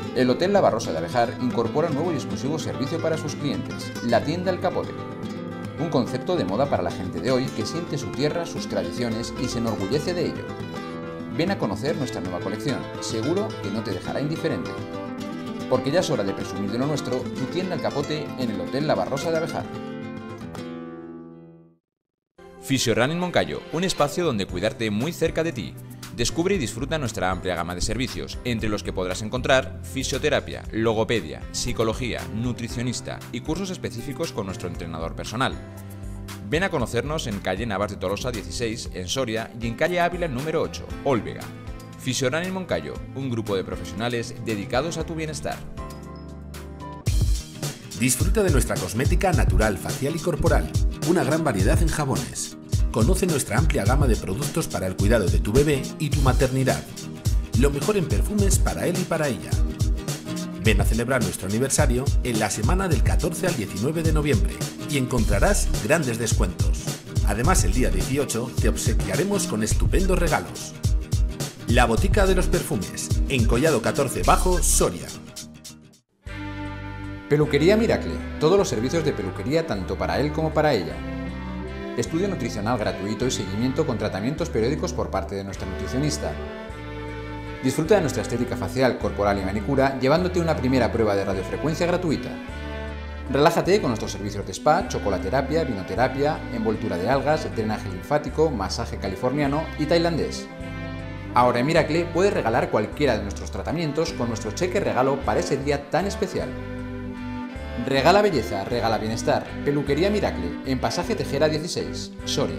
El Hotel La Barrosa de Abejar incorpora un nuevo y exclusivo servicio para sus clientes, la tienda El Capote. Un concepto de moda para la gente de hoy que siente su tierra, sus tradiciones y se enorgullece de ello. Ven a conocer nuestra nueva colección, seguro que no te dejará indiferente. Porque ya es hora de presumir de lo nuestro, tu tienda El Capote en el Hotel La Barrosa de Abejar. Fisioran en Moncayo, un espacio donde cuidarte muy cerca de ti. Descubre y disfruta nuestra amplia gama de servicios, entre los que podrás encontrar fisioterapia, logopedia, psicología, nutricionista y cursos específicos con nuestro entrenador personal. Ven a conocernos en calle Navas de Tolosa 16, en Soria, y en calle Ávila número 8, Olvega. Fisioran en Moncayo, un grupo de profesionales dedicados a tu bienestar. Disfruta de nuestra cosmética natural, facial y corporal, una gran variedad en jabones. Conoce nuestra amplia gama de productos para el cuidado de tu bebé y tu maternidad. Lo mejor en perfumes para él y para ella. Ven a celebrar nuestro aniversario en la semana del 14 al 19 de noviembre y encontrarás grandes descuentos. Además, el día 18 te obsequiaremos con estupendos regalos. La Botica de los Perfumes, en Collado 14 Bajo, Soria. Peluquería Miracle, todos los servicios de peluquería tanto para él como para ella. Estudio nutricional gratuito y seguimiento con tratamientos periódicos por parte de nuestra nutricionista. Disfruta de nuestra estética facial, corporal y manicura llevándote una primera prueba de radiofrecuencia gratuita. Relájate con nuestros servicios de spa, chocolaterapia, vinoterapia, envoltura de algas, drenaje linfático, masaje californiano y tailandés. Ahora en Miracle puedes regalar cualquiera de nuestros tratamientos con nuestro cheque regalo para ese día tan especial. Regala belleza, regala bienestar. Peluquería Miracle, en Pasaje Tejera 16, Soria.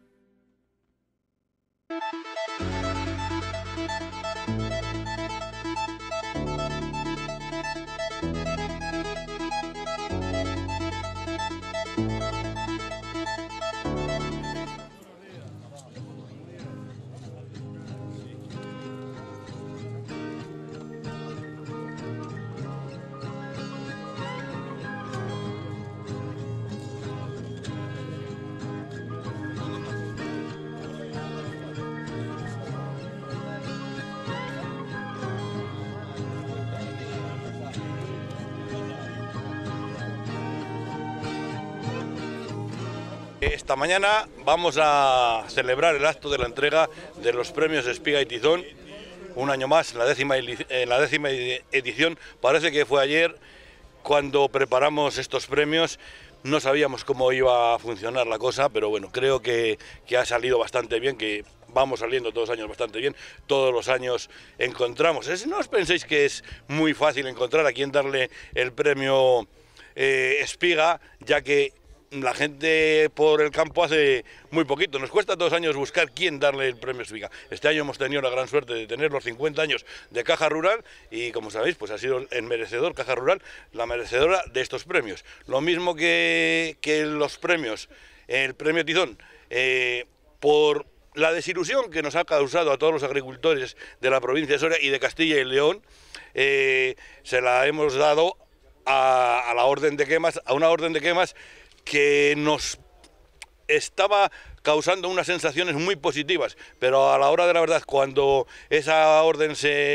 Esta mañana vamos a celebrar el acto de la entrega de los premios Espiga y Tizón, un año más, en la décima edición. Parece que fue ayer cuando preparamos estos premios. No sabíamos cómo iba a funcionar la cosa, pero bueno, creo que ha salido bastante bien, que vamos saliendo todos los años bastante bien. Todos los años encontramos. No os penséis que es muy fácil encontrar a quien darle el premio Espiga, ya que la gente por el campo hace muy poquito. Nos cuesta todos los años buscar quién darle el premio Espiga. Este año hemos tenido la gran suerte de tener los 50 años de Caja Rural y, como sabéis, pues ha sido el merecedor, Caja Rural, la merecedora de estos premios. Lo mismo que los premios, el premio Tizón, por la desilusión que nos ha causado a todos los agricultores de la provincia de Soria y de Castilla y León, se la hemos dado a la orden de quemas, a una orden de quemas que nos estaba causando unas sensaciones muy positivas, pero a la hora de la verdad, cuando esa orden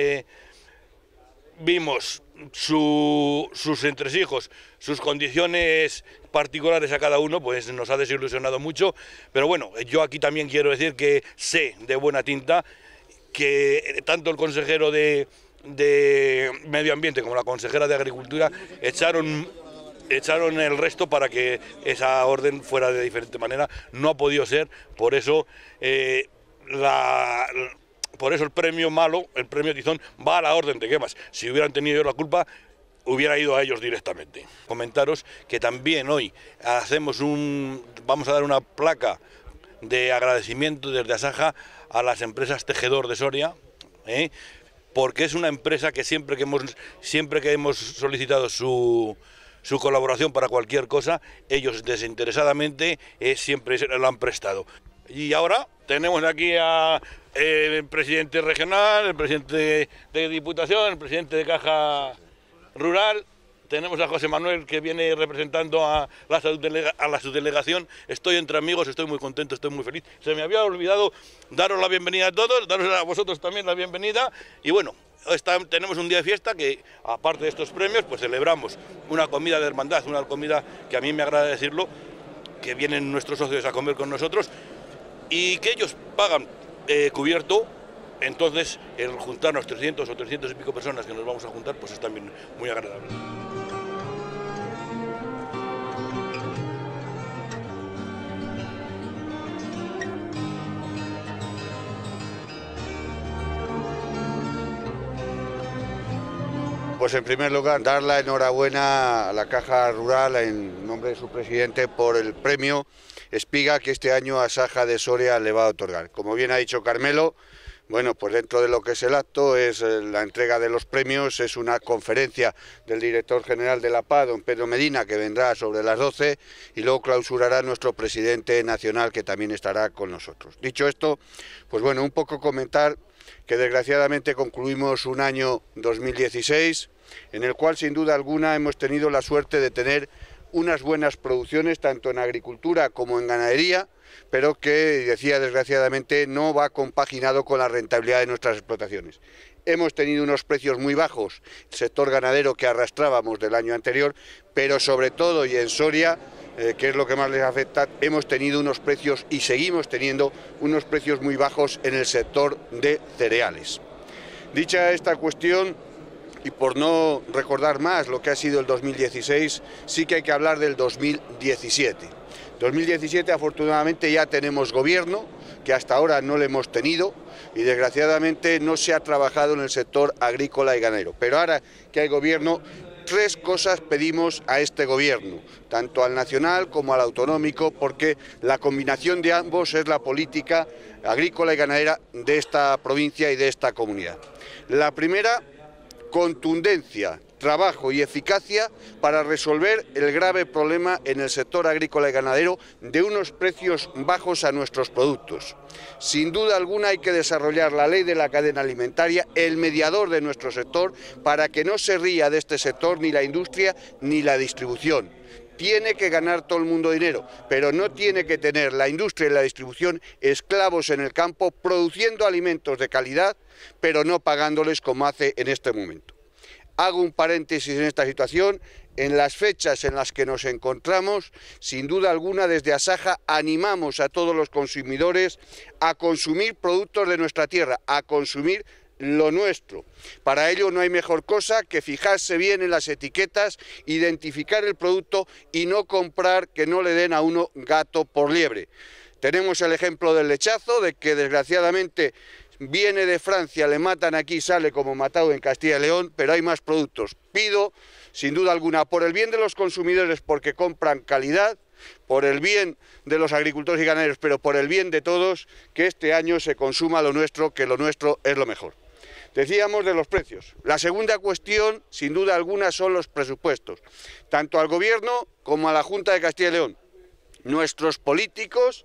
vimos sus entresijos, sus condiciones particulares a cada uno, pues nos ha desilusionado mucho. Pero bueno, yo aquí también quiero decir que sé de buena tinta que tanto el consejero de Medio Ambiente como la consejera de Agricultura echaron el resto para que esa orden fuera de diferente manera. No ha podido ser, por eso el premio malo, el premio Tizón, va a la orden de quemas. Si hubieran tenido yo la culpa, hubiera ido a ellos directamente. Comentaros que también hoy vamos a dar una placa de agradecimiento desde Asaja a las empresas Tejedor de Soria, porque es una empresa que siempre que hemos solicitado su colaboración para cualquier cosa, ellos desinteresadamente siempre lo han prestado. Y ahora tenemos aquí al presidente regional, el presidente de Diputación, el presidente de Caja Rural, tenemos a José Manuel, que viene representando a la subdelegación. Estoy entre amigos, estoy muy contento, estoy muy feliz. Se me había olvidado daros la bienvenida a todos, daros a vosotros también la bienvenida. Y bueno, tenemos un día de fiesta que, aparte de estos premios, pues celebramos una comida de hermandad, una comida que a mí me agrada decirlo, que vienen nuestros socios a comer con nosotros y que ellos pagan cubierto. Entonces, el juntarnos 300 o 300 y pico personas que nos vamos a juntar, pues es también muy agradable. Pues en primer lugar, dar la enhorabuena a la Caja Rural en nombre de su presidente por el premio Espiga que este año a Saja de Soria le va a otorgar. Como bien ha dicho Carmelo, bueno, pues dentro de lo que es el acto es la entrega de los premios, es una conferencia del director general de la PA, don Pedro Medina, que vendrá sobre las 12 y luego clausurará nuestro presidente nacional, que también estará con nosotros. Dicho esto, pues bueno, un poco comentar que desgraciadamente concluimos un año 2016 en el cual sin duda alguna hemos tenido la suerte de tener unas buenas producciones tanto en agricultura como en ganadería, pero que, decía desgraciadamente, no va compaginado con la rentabilidad de nuestras explotaciones. Hemos tenido unos precios muy bajos, el sector ganadero que arrastrábamos del año anterior, pero sobre todo y en Soria, que es lo que más les afecta, hemos tenido unos precios y seguimos teniendo unos precios muy bajos en el sector de cereales. Dicha esta cuestión, y por no recordar más lo que ha sido el 2016, sí que hay que hablar del 2017. 2017 afortunadamente ya tenemos gobierno, que hasta ahora no lo hemos tenido, y desgraciadamente no se ha trabajado en el sector agrícola y ganadero. Pero ahora que hay gobierno, tres cosas pedimos a este gobierno, tanto al nacional como al autonómico, porque la combinación de ambos es la política agrícola y ganadera de esta provincia y de esta comunidad. La primera, contundencia, trabajo y eficacia para resolver el grave problema en el sector agrícola y ganadero de unos precios bajos a nuestros productos. Sin duda alguna hay que desarrollar la ley de la cadena alimentaria, el mediador de nuestro sector, para que no se ría de este sector ni la industria ni la distribución. Tiene que ganar todo el mundo dinero, pero no tiene que tener la industria y la distribución esclavos en el campo produciendo alimentos de calidad, pero no pagándoles como hace en este momento. Hago un paréntesis en esta situación. En las fechas en las que nos encontramos, sin duda alguna desde Asaja animamos a todos los consumidores a consumir productos de nuestra tierra, a consumir lo nuestro. Para ello no hay mejor cosa que fijarse bien en las etiquetas, identificar el producto y no comprar que no le den a uno gato por liebre. Tenemos el ejemplo del lechazo, de que desgraciadamente viene de Francia, le matan aquí, sale como matado en Castilla y León, pero hay más productos. Pido, sin duda alguna, por el bien de los consumidores, porque compran calidad, por el bien de los agricultores y ganaderos, pero por el bien de todos, que este año se consuma lo nuestro, que lo nuestro es lo mejor. Decíamos de los precios. La segunda cuestión, sin duda alguna, son los presupuestos, tanto al Gobierno como a la Junta de Castilla y León. Nuestros políticos,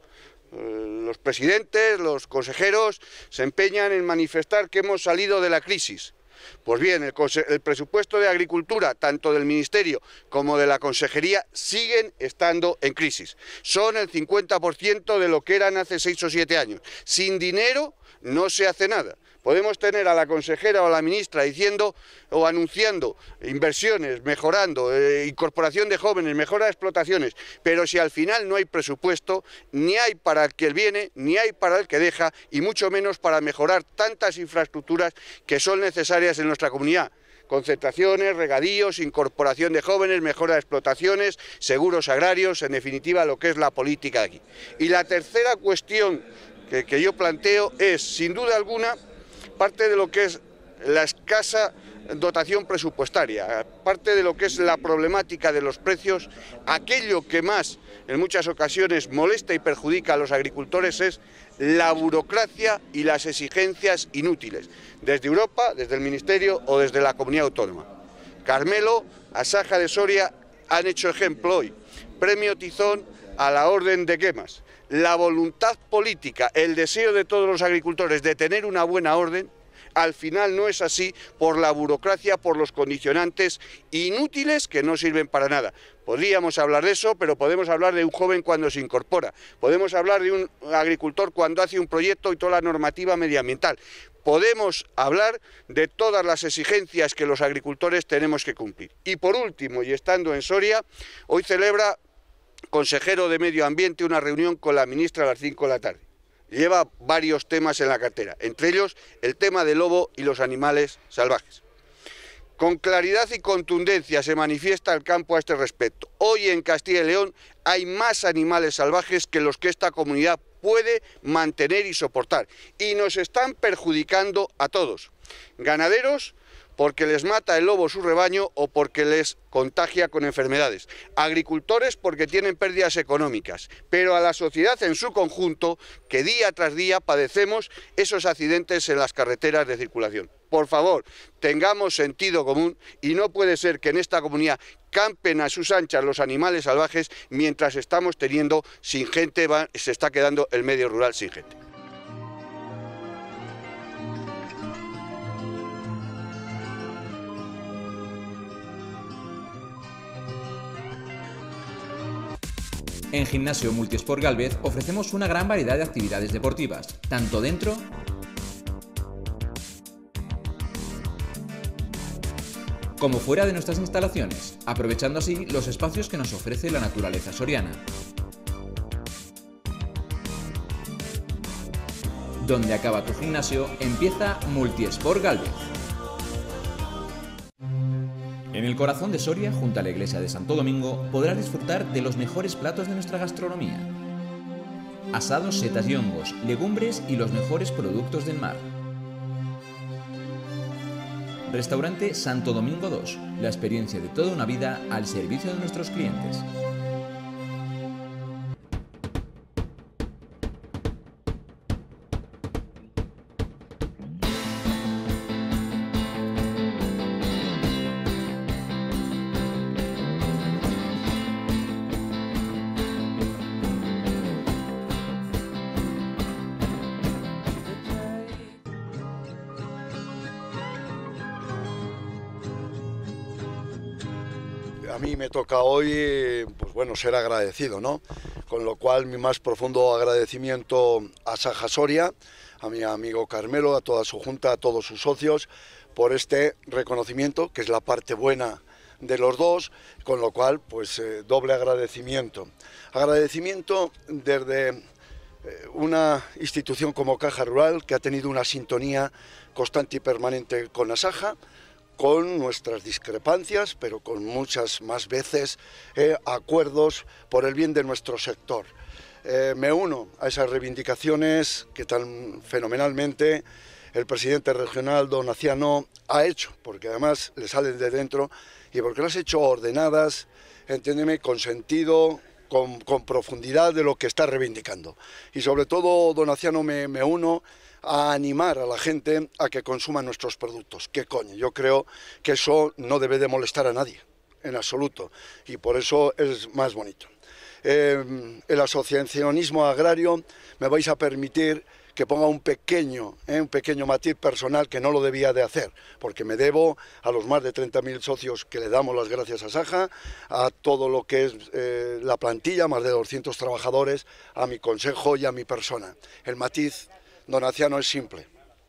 los presidentes, los consejeros, se empeñan en manifestar que hemos salido de la crisis. Pues bien, el presupuesto de Agricultura, tanto del Ministerio como de la Consejería, siguen estando en crisis. Son el 50% de lo que eran hace 6 o 7 años. Sin dinero no se hace nada. Podemos tener a la consejera o a la ministra diciendo o anunciando inversiones, mejorando, incorporación de jóvenes, mejora de explotaciones, pero si al final no hay presupuesto, ni hay para el que viene, ni hay para el que deja, y mucho menos para mejorar tantas infraestructuras que son necesarias en nuestra comunidad. Concentraciones, regadíos, incorporación de jóvenes, mejora de explotaciones, seguros agrarios, en definitiva lo que es la política de aquí. Y la tercera cuestión que yo planteo es, sin duda alguna, parte de lo que es la escasa dotación presupuestaria, parte de lo que es la problemática de los precios. Aquello que más en muchas ocasiones molesta y perjudica a los agricultores es la burocracia y las exigencias inútiles, desde Europa, desde el Ministerio o desde la comunidad autónoma. Carmelo, Asaja de Soria han hecho ejemplo hoy. Premio Tizón a la orden de quemas. La voluntad política, el deseo de todos los agricultores de tener una buena orden, Al final no es así por la burocracia, por los condicionantes inútiles que no sirven para nada. Podríamos hablar de eso, pero podemos hablar de un joven cuando se incorpora, podemos hablar de un agricultor cuando hace un proyecto y toda la normativa medioambiental. Podemos hablar de todas las exigencias que los agricultores tenemos que cumplir. Y por último, y estando en Soria, hoy celebra consejero de Medio Ambiente una reunión con la ministra a las 5 de la tarde. Lleva varios temas en la cartera, entre ellos el tema del lobo y los animales salvajes. Con claridad y contundencia se manifiesta el campo a este respecto. Hoy en Castilla y León hay más animales salvajes que los que esta comunidad puede mantener y soportar. Y nos están perjudicando a todos. Ganaderos, porque les mata el lobo su rebaño o porque les contagia con enfermedades. Agricultores, porque tienen pérdidas económicas. Pero a la sociedad en su conjunto, que día tras día padecemos esos accidentes en las carreteras de circulación. Por favor, tengamos sentido común y no puede ser que en esta comunidad campen a sus anchas los animales salvajes mientras estamos teniendo sin gente, se está quedando el medio rural sin gente. En Gimnasio Multisport Gálvez ofrecemos una gran variedad de actividades deportivas, tanto dentro como fuera de nuestras instalaciones, aprovechando así los espacios que nos ofrece la naturaleza soriana. Donde acaba tu gimnasio, empieza Multisport Gálvez. En el corazón de Soria, junto a la iglesia de Santo Domingo, podrás disfrutar de los mejores platos de nuestra gastronomía. Asados, setas y hongos, legumbres y los mejores productos del mar. Restaurante Santo Domingo 2, la experiencia de toda una vida al servicio de nuestros clientes. A mí me toca hoy, pues bueno, ser agradecido, ¿no? Con lo cual mi más profundo agradecimiento a Saja Soria, a mi amigo Carmelo, a toda su junta, a todos sus socios, por este reconocimiento, que es la parte buena de los dos, con lo cual, pues doble agradecimiento. Agradecimiento desde una institución como Caja Rural, que ha tenido una sintonía constante y permanente con la Saja, con nuestras discrepancias, pero con muchas más veces acuerdos por el bien de nuestro sector. Me uno a esas reivindicaciones que tan fenomenalmente el presidente regional Donaciano ha hecho, porque además le salen de dentro y porque las ha hecho ordenadas, entiéndeme, con sentido, con profundidad de lo que está reivindicando. Y sobre todo, Donaciano, me uno a animar a la gente a que consuma nuestros productos. ¿Qué coño? Yo creo que eso no debe de molestar a nadie, en absoluto, y por eso es más bonito. El asociacionismo agrario, me vais a permitir que ponga un pequeño matiz personal que no lo debía de hacer, porque me debo a los más de 30.000 socios que le damos las gracias a Saja, a todo lo que es la plantilla, más de 200 trabajadores, a mi consejo y a mi persona. El matiz donaciano es simple,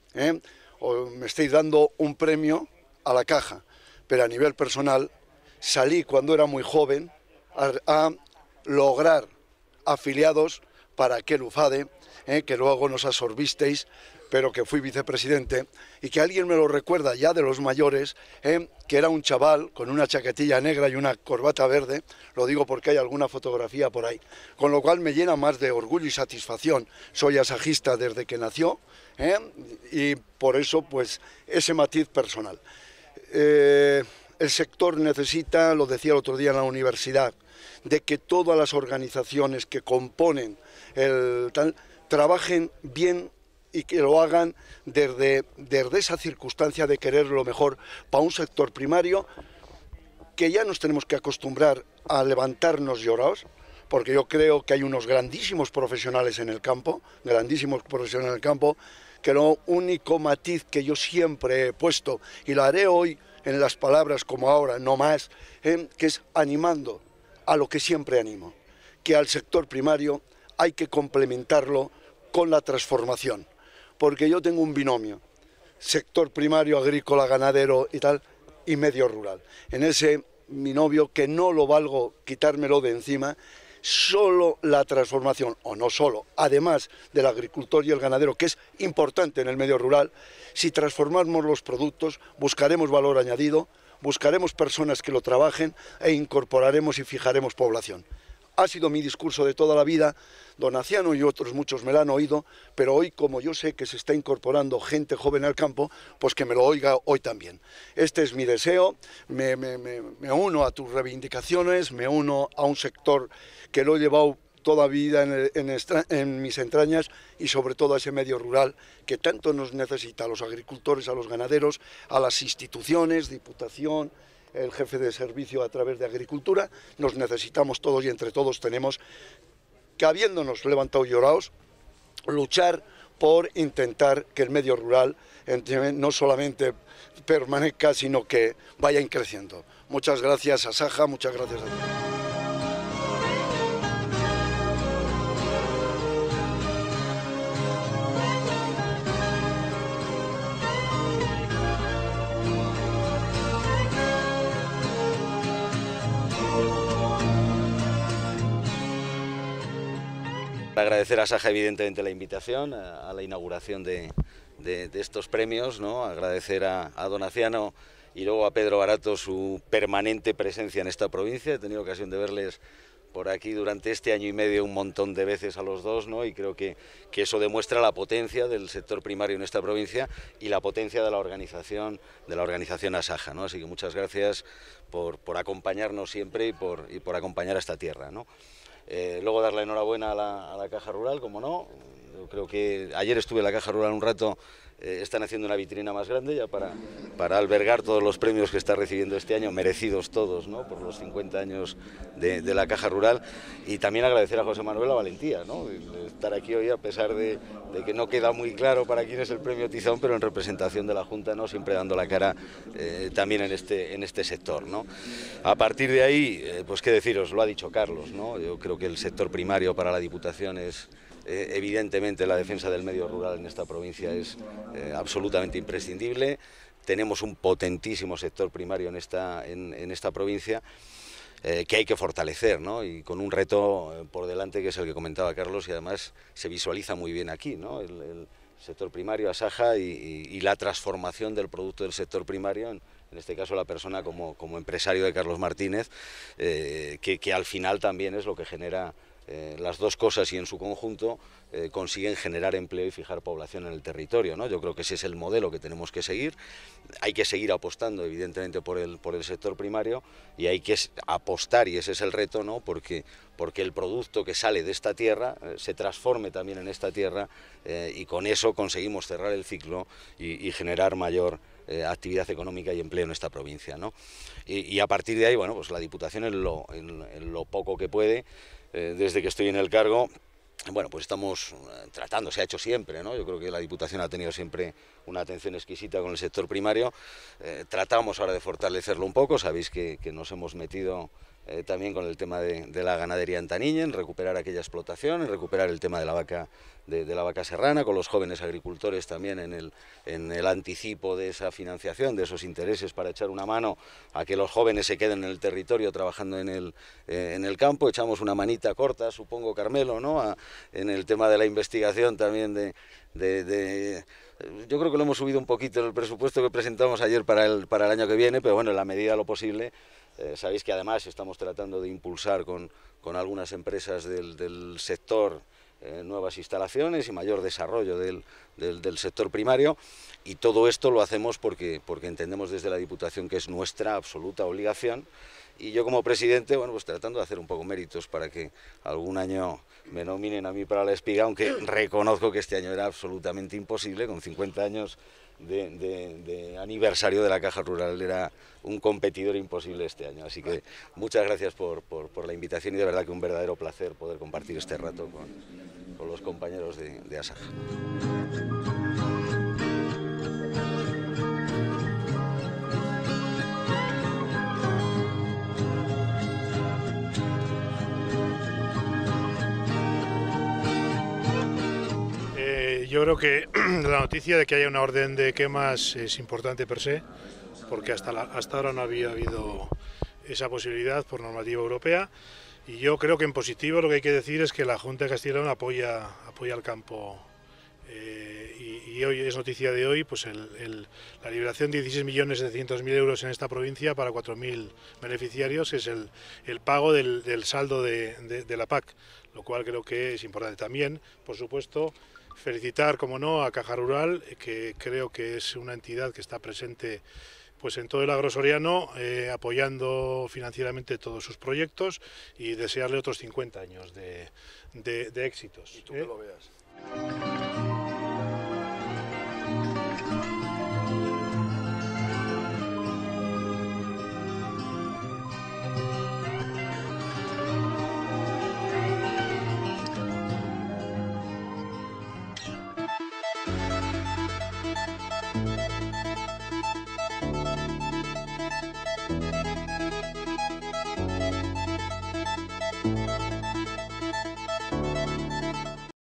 me estáis dando un premio a la caja, pero a nivel personal salí cuando era muy joven a lograr afiliados para aquel UFADE, que luego nos absorbisteis, pero que fui vicepresidente, y que alguien me lo recuerda ya de los mayores, que era un chaval con una chaquetilla negra y una corbata verde, lo digo porque hay alguna fotografía por ahí, con lo cual me llena más de orgullo y satisfacción. Soy asajista desde que nació, y por eso pues ese matiz personal. El sector necesita, lo decía el otro día en la universidad, de que todas las organizaciones que componen el tal trabajen bien y que lo hagan desde esa circunstancia de querer lo mejor para un sector primario, que ya nos tenemos que acostumbrar a levantarnos llorados, porque yo creo que hay unos grandísimos profesionales en el campo, que lo único matiz que yo siempre he puesto, y lo haré hoy en las palabras como ahora, no más, que es animando a lo que siempre animo, que al sector primario hay que complementarlo con la transformación, porque yo tengo un binomio, sector primario, agrícola, ganadero y tal, y medio rural. En ese binomio que no lo valgo quitármelo de encima, solo la transformación, o no solo, además del agricultor y el ganadero, que es importante en el medio rural, si transformamos los productos, buscaremos valor añadido, buscaremos personas que lo trabajen e incorporaremos y fijaremos población. Ha sido mi discurso de toda la vida, Donaciano y otros muchos me lo han oído, pero hoy, como yo sé que se está incorporando gente joven al campo, pues que me lo oiga hoy también. Este es mi deseo, me uno a tus reivindicaciones, me uno a un sector que lo he llevado toda vida en mis entrañas y sobre todo a ese medio rural que tanto nos necesita, a los agricultores, a los ganaderos, a las instituciones, Diputación, el jefe de servicio a través de Agricultura, nos necesitamos todos y entre todos tenemos que, habiéndonos levantado y llorados, luchar por intentar que el medio rural no solamente permanezca, sino que vaya creciendo. Muchas gracias a Saja, muchas gracias a ti. Agradecer a Saja evidentemente la invitación a la inauguración de estos premios, ¿no? Agradecer a Donaciano y luego a Pedro Barato su permanente presencia en esta provincia. He tenido ocasión de verles por aquí durante este año y medio un montón de veces a los dos, ¿no? Y creo que eso demuestra la potencia del sector primario en esta provincia y la potencia de la organización Asaja, ¿no? Así que muchas gracias por acompañarnos siempre y por acompañar a esta tierra, ¿no? Luego dar la enhorabuena a la Caja Rural, como no. Yo creo que ayer estuve en la Caja Rural un rato, están haciendo una vitrina más grande ya para albergar todos los premios que está recibiendo este año, merecidos todos, ¿no? Por los 50 años de la Caja Rural. Y también agradecer a José Manuel la valentía, ¿no? De estar aquí hoy a pesar de que no queda muy claro para quién es el premio Tizón, pero en representación de la Junta, ¿no? Siempre dando la cara también en este sector, ¿no? A partir de ahí, pues qué deciros, lo ha dicho Carlos, ¿no? Yo creo que el sector primario para la Diputación es evidentemente la defensa del medio rural en esta provincia es absolutamente imprescindible. Tenemos un potentísimo sector primario en esta provincia que hay que fortalecer, ¿no? Y con un reto por delante que es el que comentaba Carlos y además se visualiza muy bien aquí, ¿no? El sector primario, Asaja y la transformación del producto del sector primario, en este caso la persona como empresario de Carlos Martínez, que al final también es lo que genera las dos cosas y en su conjunto consiguen generar empleo y fijar población en el territorio, ¿no? Yo creo que ese es el modelo que tenemos que seguir. Hay que seguir apostando evidentemente por el sector primario y hay que apostar, y ese es el reto, ¿no? Porque el producto que sale de esta tierra se transforme también en esta tierra y con eso conseguimos cerrar el ciclo y generar mayor actividad económica y empleo en esta provincia, ¿no? Y a partir de ahí, bueno, pues la Diputación en lo poco que puede, desde que estoy en el cargo, bueno, pues estamos tratando, se ha hecho siempre, ¿no? Yo creo que la Diputación ha tenido siempre una atención exquisita con el sector primario. Tratamos ahora de fortalecerlo un poco, sabéis que nos hemos metido también con el tema de la ganadería en Taniñe, en recuperar aquella explotación, en recuperar el tema de la vaca serrana, con los jóvenes agricultores también en el anticipo de esa financiación, de esos intereses para echar una mano a que los jóvenes se queden en el territorio trabajando en el campo. Echamos una manita corta, supongo, Carmelo, ¿no? En el tema de la investigación también yo creo que lo hemos subido un poquito en el presupuesto que presentamos ayer para el año que viene, pero bueno, en la medida de lo posible. Sabéis que además estamos tratando de impulsar con algunas empresas del sector nuevas instalaciones y mayor desarrollo del sector primario, y todo esto lo hacemos porque entendemos desde la Diputación que es nuestra absoluta obligación, y yo como presidente, bueno, pues tratando de hacer un poco méritos para que algún año me nominen a mí para la espiga, aunque reconozco que este año era absolutamente imposible, con 50 años de aniversario de la Caja Rural era un competidor imposible este año. Así que muchas gracias por la invitación y de verdad que un verdadero placer poder compartir este rato con los compañeros de Asaja. Yo creo que la noticia de que haya una orden de quemas es importante per se, porque hasta ahora no había habido esa posibilidad por normativa europea, y yo creo que en positivo lo que hay que decir es que la Junta de Castilla y León apoya al campo, y hoy es noticia de hoy pues la liberación de 16.700.000 euros en esta provincia para 4.000 beneficiarios, que es el pago del saldo de la PAC, lo cual creo que es importante. También, por supuesto, felicitar, como no, a Caja Rural, que creo que es una entidad que está presente pues en todo el agrosoriano, apoyando financieramente todos sus proyectos, y desearle otros 50 años de éxitos. Y tú que lo veas.